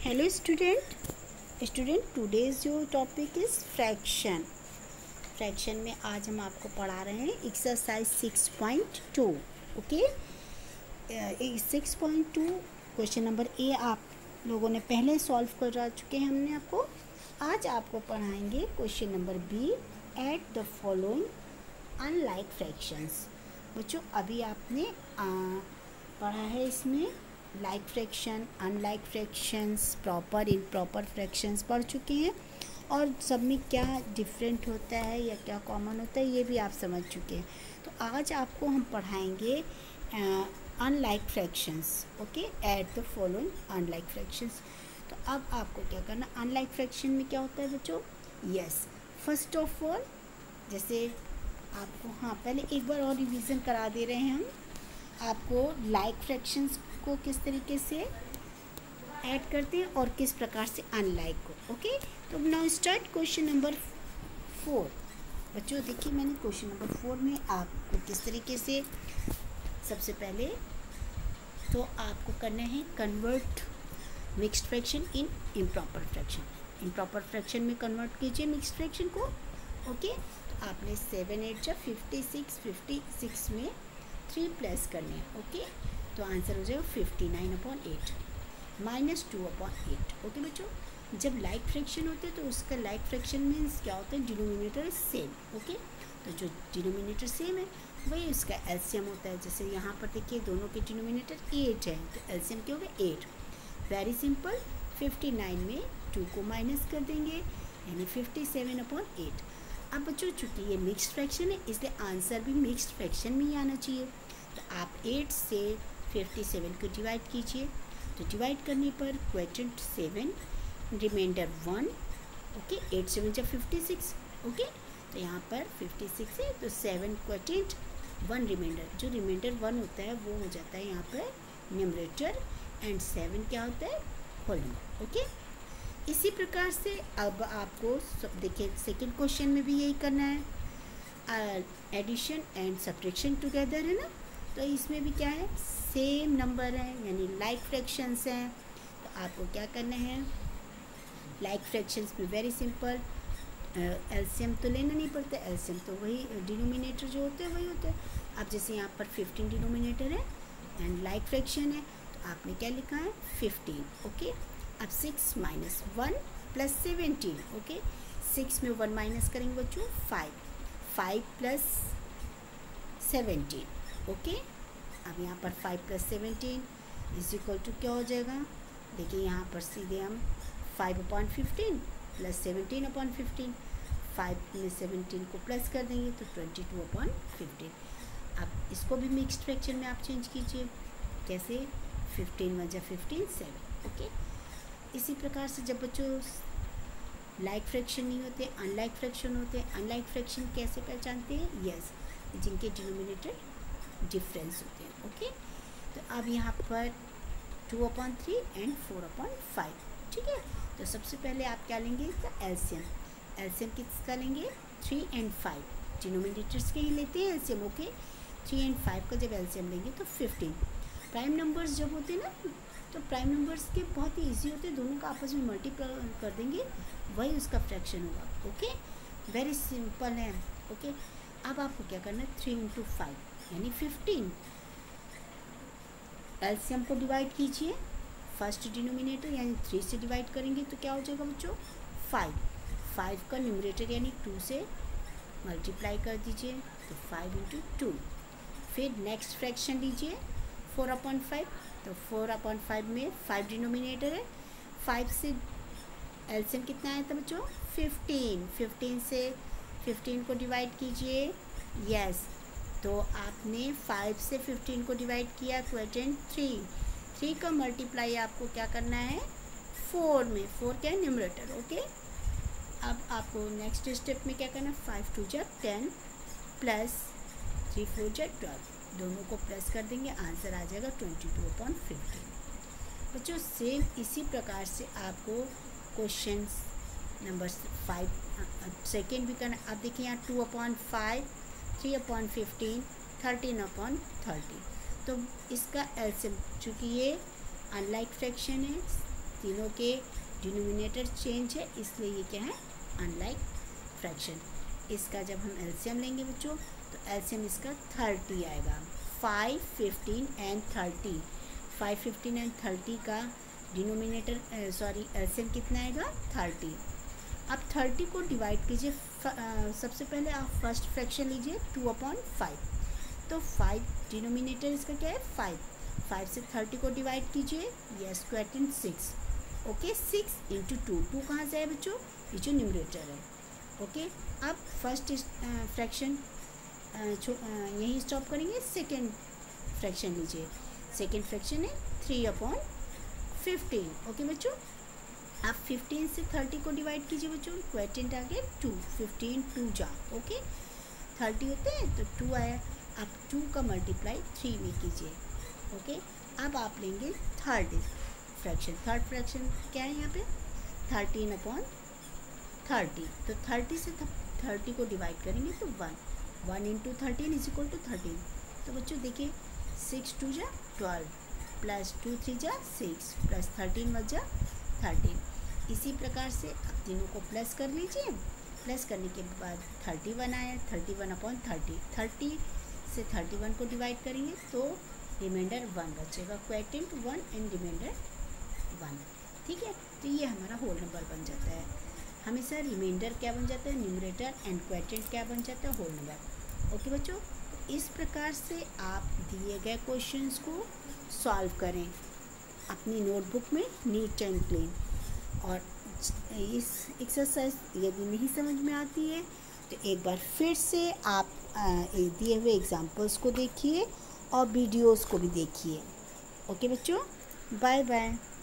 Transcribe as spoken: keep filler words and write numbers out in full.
Hello student. Student, today's your topic is fraction. Fraction में आज हम आपको पढ़ा रहे हैं exercise six point two. Okay, six point two question number A आप लोगों ने पहले सॉल्व करा चुके हैं हमने आपको. आज आपको पढ़ाएंगे question number B, add the following unlike fractions. बच्चों अभी आपने आ, पढ़ा है इसमें like fraction, unlike fractions, proper improper fractions पढ़ चुके हैं और सब में क्या डिफरेंट होता है या क्या कॉमन होता है ये भी आप समझ चुके हैं. तो आज आपको हम पढ़ाएंगे unlike fractions. Okay, add the following unlike fractions. तो अब आपको क्या करना, अनलाइक फ्रैक्शन में क्या होता है बच्चों. यस, फर्स्ट ऑफ ऑल जैसे आपको, हाँ पहले एक बार और रिवीजन करा दे रहे हैं हम आपको लाइक फ्रैक्शंस को किस तरीके से ऐड करते हैं और किस प्रकार से अनलाइक को. ओके, तो now start question number four. बच्चों देखिए मैंने क्वेश्चन नंबर फोर में आपको किस तरीके से, सबसे पहले तो आपको करना है convert mixed fraction in improper fraction. Improper fraction में कन्वर्ट कीजिए मिक्स्ड फ्रैक्शन को. ओके, तो आपने सेवन एट जा फिफ्टी सिक्स फिफ्टी सिक्स में थ्री प्लस करने हैं. ओके, तो आंसर हो जाएगा fifty nine upon eight minus two upon eight. Okay बच्चों, जब लाइक फ्रैक्शन होते हैं तो उसका लाइक फ्रैक्शन मीन्स क्या होता है, डिनोमिनेटर सेम. ओके, तो जो डिनोमिनेटर सेम है वही उसका एलसीएम होता है. जैसे यहाँ पर देखिए दोनों के डिनोमिनेटर एट है तो एलसीएम क्या होगा eight. Very simple, fifty nine में टू को माइनस कर देंगे यानी फिफ्टी सेवन अपॉन एट. अब बच्चों चूँकि ये मिक्स्ड फ्रैक्शन है इसलिए आंसर भी मिक्स्ड फ्रैक्शन में ही आना चाहिए. तो आप एट से फिफ्टी सेवन को डिवाइड कीजिए. तो डिवाइड करने पर quotient seven, remainder one. Okay, eight seven जब फिफ्टी सिक्स. ओके, तो यहाँ पर फिफ्टी सिक्स है तो सेवन क्वेटेंट, वन रिमाइंडर. जो रिमाइंडर वन होता है वो हो जाता है यहाँ पर न्यूमरेटर एंड सेवन क्या होता है होल नंबर. ओके, इसी प्रकार से अब आपको देखिए सेकेंड क्वेश्चन में भी यही करना है, एडिशन एंड सब्ट्रैक्शन टुगेदर है ना. तो इसमें भी क्या है, सेम नंबर है यानी लाइक फ्रैक्शंस हैं. तो आपको क्या करना है, लाइक फ्रैक्शंस में वेरी सिंपल, एलसीएम तो लेना नहीं पड़ता. एलसीएम तो वही डिनोमिनेटर जो होते हैं वही होता है. अब जैसे यहाँ पर फिफ्टीन डिनोमिनेटर है एंड लाइक फ्रैक्शन है तो आपने क्या लिखा है फिफ्टीन. ओके, अब six minus one plus seventeen. Okay, six में वन माइनस करेंगे बच्चों five, five plus seventeen. Okay, अब यहाँ पर five plus seventeen is equal to क्या हो जाएगा, देखिए यहाँ पर सीधे हम five upon fifteen plus seventeen upon fifteen, five में सेवेंटीन को प्लस कर देंगे तो ट्वेंटी टू अपॉन फिफ्टीन. अब इसको भी मिक्स्ड फ्रैक्शन में आप चेंज कीजिए. कैसे, फिफ्टीन वजह फिफ्टीन सेवन. ओके, इसी प्रकार से जब बच्चों लाइक फ्रैक्शन नहीं होते अनलाइक फ्रैक्शन होते हैं. अनलाइक फ्रैक्शन कैसे पहचानते हैं, यस, जिनके डिनोमिनेटर डिफरेंस होते हैं. ओके, तो अब यहाँ पर two upon three and four upon five. ठीक है, तो सबसे पहले आप क्या लेंगे, इसका एलसीएम. एलसीएम किसका लेंगे, थ्री एंड फाइव. डिनोमिनेटर्स के ही लेते हैं LCM. Okay, three and five का जब एलसीएम लेंगे तो फिफ्टीन. प्राइम नंबर्स जब होते हैं ना तो प्राइम नंबर्स के बहुत ही ईजी होते हैं, दोनों का आपस में मल्टीप्लाई कर देंगे वही उसका फ्रैक्शन होगा. ओके, वेरी सिंपल है. ओके, अब आपको क्या करना है, थ्री इंटू फाइव यानी फिफ्टीन. एलसीएम को डिवाइड कीजिए, फर्स्ट डिनोमिनेटर यानी थ्री से डिवाइड करेंगे तो क्या हो जाएगा बच्चों फाइव. फाइव का न्यूमरेटर यानी टू से मल्टीप्लाई कर दीजिए तो फाइव इंटू टू. फिर नेक्स्ट फ्रैक्शन लीजिए फोर अपॉन फाइव. तो फोर अपॉन फाइव में फाइव डिनोमिनेटर है, फाइव से एलसीएम कितना आया था बच्चों फिफ्टीन. फिफ्टीन से फिफ्टीन को डिवाइड कीजिए. यस, तो आपने फाइव से फिफ्टीन को डिवाइड किया, क्वेटेंट थ्री. थ्री का मल्टीप्लाई आपको क्या करना है फोर में. फोर क्या है न्यूमरेटर. ओके, अब आपको नेक्स्ट स्टेप में क्या करना है, फाइव टू जा टेन प्लस थ्री फोर जा ट्वेल्व. दोनों को प्लस कर देंगे, आंसर आ जाएगा ट्वेंटी टू अपॉन फिफ्टीन. बच्चों सेम इसी प्रकार से आपको क्वेश्चन नंबर फाइव सेकेंड भी करना. अब देखिए यहाँ two upon five, three upon fifteen, thirteen upon thirty. तो इसका एलसीएम, चूँकि ये अनलाइक फ्रैक्शन है तीनों के डिनोमिनेटर चेंज है, इसलिए ये क्या है, अनलाइक फ्रैक्शन। इसका जब हम एलसीएम लेंगे बच्चों तो एलसीएम इसका थर्टी आएगा। Five fifteen and thirty, five fifteen and thirty का डिनोमिनेटर सॉरी एलसीएम कितना आएगा, थर्टी। अब थर्टी को डिवाइड कीजिए, सबसे पहले आप फर्स्ट फ्रैक्शन लीजिए टू अपॉन फाइव, तो फाइव डिनोमिनेटर इसका क्या है, फाइव। फाइव से थर्टी को डिवाइड कीजिए, yes question six, okay, six into two, two कहाँ से है बच्चों, ये जो न्यूमरेटर है, ओके। अब फर्स्ट फ्रैक्शन यहीं स्टॉप करेंगे, सेकेंड फ्रैक्शन लीजिए, सेकेंड फ्रैक्शन है थ्री अपॉन फिफ्टीन, ओके बच्चों। अब फिफ्टीन से थर्टी को डिवाइड कीजिए बच्चों, क्वेश्चन आ गया टू, फिफ्टीन टू जा, ओके, थर्टी होते हैं तो टू आया। अब टू का मल्टीप्लाई थ्री में कीजिए, ओके। अब आप लेंगे थर्ड फ्रैक्शन, थर्ड फ्रैक्शन क्या है यहाँ पे, थर्टीन अपॉन थर्टी, तो थर्टी से थर्टी को डिवाइड करेंगे तो one, one into thirteen is equal to thirteen. तो बच्चों देखिए, सिक्स टू जा ट्वेल्व, प्लस टू थ्री जा सिक्स, प्लस थर्टीन वन जा थर्टीन। इसी प्रकार से आप तीनों को प्लस कर लीजिए, प्लस करने के बाद थर्टी वन आया, thirty one upon thirty, thirty से थर्टी वन को डिवाइड करेंगे तो रिमाइंडर वन बचेगा, quotient one and remainder one, ठीक है। तो ये हमारा होल नंबर बन जाता है। हमेशा रिमाइंडर क्या बन जाता है, न्यूमरेटर, एंड क्वेटेंट क्या बन जाता है, होल नंबर, ओके बच्चों। इस प्रकार से आप दिए गए क्वेश्चंस को सॉल्व करें अपनी नोटबुक में नीट एंड क्लीन। और इस एक्सरसाइज यदि नहीं समझ में आती है तो एक बार फिर से आप दिए हुए एग्जाम्पल्स को देखिए और वीडियोस को भी देखिए, ओके बच्चों, बाय बाय।